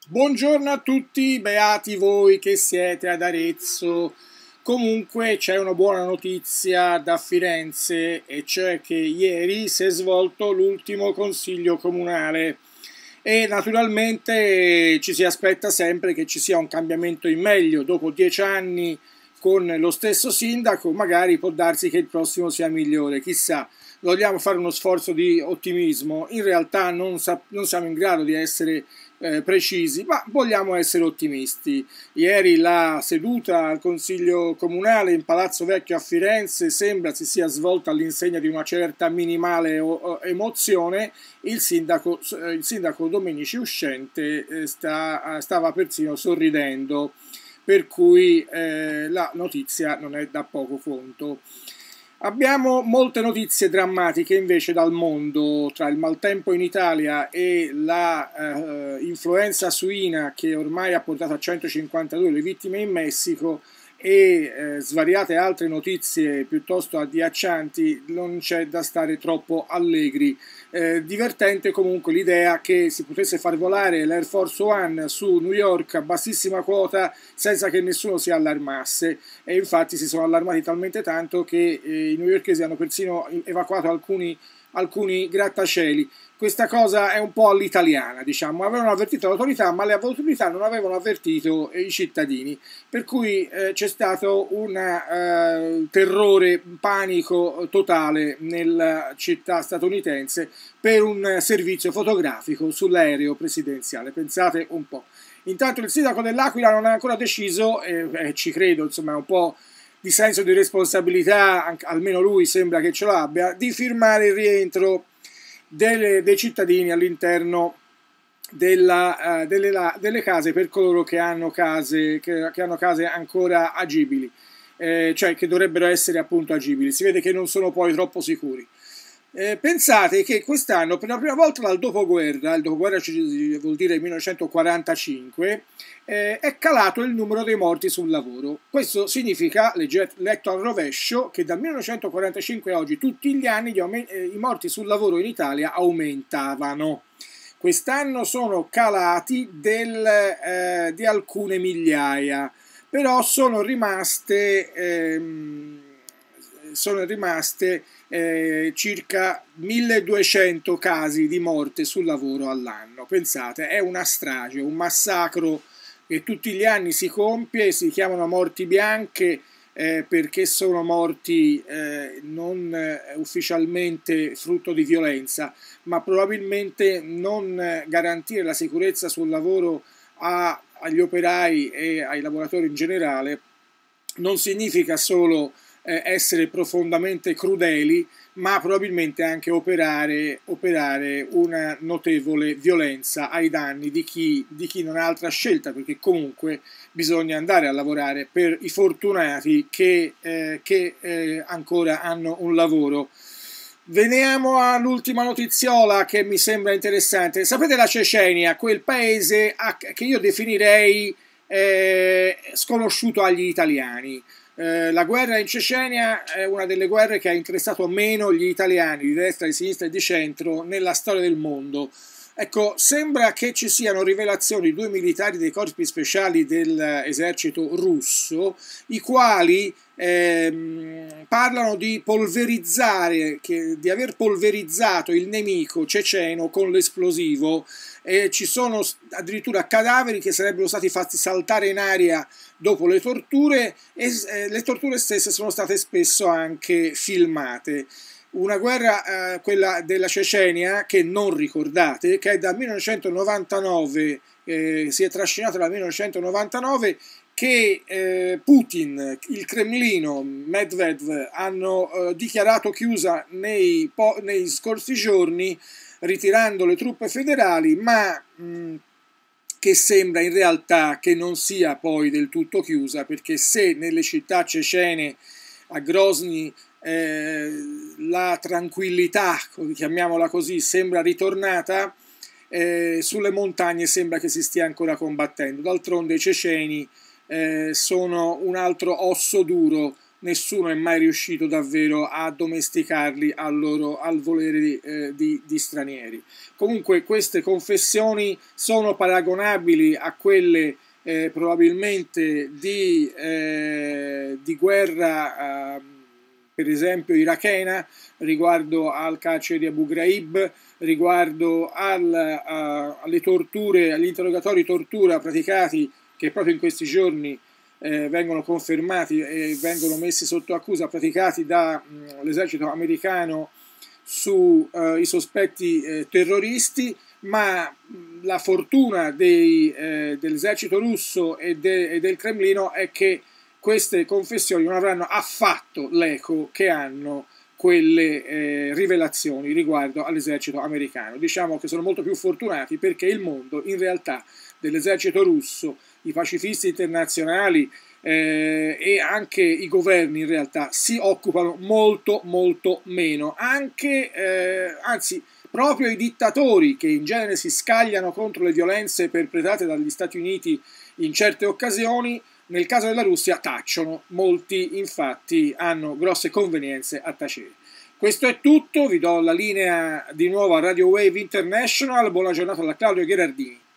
Buongiorno a tutti, beati voi che siete ad Arezzo. Comunque c'è una buona notizia da Firenze, e cioè che ieri si è svolto l'ultimo consiglio comunale e naturalmente ci si aspetta sempre che ci sia un cambiamento in meglio. Dopo 10 anni con lo stesso sindaco, magari può darsi che il prossimo sia migliore, chissà. Vogliamo fare uno sforzo di ottimismo, in realtà non siamo in grado di essere precisi, ma vogliamo essere ottimisti. Ieri la seduta al Consiglio Comunale in Palazzo Vecchio a Firenze sembra si sia svolta all'insegna di una certa minimale emozione. Il sindaco Domenici uscente stava persino sorridendo, per cui la notizia non è da poco conto. Abbiamo molte notizie drammatiche invece dal mondo, tra il maltempo in Italia e la influenza suina che ormai ha portato a 152 le vittime in Messico e svariate altre notizie piuttosto agghiaccianti. Non c'è da stare troppo allegri. Divertente comunque l'idea che si potesse far volare l'Air Force One su New York a bassissima quota senza che nessuno si allarmasse, e infatti si sono allarmati talmente tanto che i newyorkesi hanno persino evacuato alcuni grattacieli. Questa cosa è un po' all'italiana, diciamo. Avevano avvertito l'autorità, ma le autorità non avevano avvertito i cittadini, per cui c'è stato un terrore, un panico totale nella città statunitense per un servizio fotografico sull'aereo presidenziale. Pensate un po'. Intanto il sindaco dell'Aquila non ha ancora deciso, ci credo, insomma, è un po' di senso di responsabilità, almeno lui sembra che ce l'abbia, di firmare il rientro dei cittadini all'interno delle case per coloro che hanno case ancora agibili, cioè che dovrebbero essere appunto agibili. Si vede che non sono poi troppo sicuri. Pensate che quest'anno, per la prima volta dal dopoguerra, il dopoguerra vuol dire 1945, è calato il numero dei morti sul lavoro. Questo significa, letto al rovescio, che dal 1945 a oggi tutti gli anni i morti sul lavoro in Italia aumentavano. Quest'anno sono calati di alcune migliaia, però sono rimaste circa 1200 casi di morte sul lavoro all'anno. Pensate, è una strage, un massacro che tutti gli anni si compie. Si chiamano morti bianche perché sono morti non ufficialmente frutto di violenza, ma probabilmente non garantire la sicurezza sul lavoro agli operai e ai lavoratori in generale non significa solo essere profondamente crudeli, ma probabilmente anche operare una notevole violenza ai danni di chi non ha altra scelta, perché comunque bisogna andare a lavorare per i fortunati che ancora hanno un lavoro. Veniamo all'ultima notiziola che mi sembra interessante. Sapete la Cecenia, quel paese che io definirei sconosciuto agli italiani. La guerra in Cecenia è una delle guerre che ha interessato meno gli italiani di destra, di sinistra e di centro nella storia del mondo. Ecco, sembra che ci siano rivelazioni di 2 militari dei corpi speciali dell'esercito russo, i quali parlano di di aver polverizzato il nemico ceceno con l'esplosivo. Ci sono addirittura cadaveri che sarebbero stati fatti saltare in aria dopo le torture, e le torture stesse sono state spesso anche filmate. Una guerra, quella della Cecenia, che non ricordate, che è dal 1999, si è trascinata dal 1999, che Putin, il Cremlino, Medvedev hanno dichiarato chiusa nei scorsi giorni, ritirando le truppe federali, ma che sembra in realtà che non sia poi del tutto chiusa, perché se nelle città cecene, a Grozny, la tranquillità, chiamiamola così, sembra ritornata, sulle montagne sembra che si stia ancora combattendo. D'altronde i ceceni sono un altro osso duro nessuno è mai riuscito davvero a addomesticarli al volere di stranieri. Comunque queste confessioni sono paragonabili a quelle probabilmente di guerra, per esempio irachena, riguardo al carcere di Abu Ghraib, riguardo alle torture, agli interrogatori tortura praticati, che proprio in questi giorni vengono confermati e vengono messi sotto accusa, praticati dall'esercito americano sui sospetti terroristi, ma la fortuna dell'esercito russo e del Cremlino è che queste confessioni non avranno affatto l'eco che hanno quelle rivelazioni riguardo all'esercito americano. Diciamo che sono molto più fortunati, perché il mondo in realtà dell'esercito russo, i pacifisti internazionali e anche i governi in realtà si occupano molto meno, anzi proprio i dittatori, che in genere si scagliano contro le violenze perpetrate dagli Stati Uniti in certe occasioni, nel caso della Russia tacciono. Molti infatti hanno grosse convenienze a tacere. Questo è tutto, vi do la linea di nuovo a Radio Wave International. Buona giornata da Claudio Gherardini.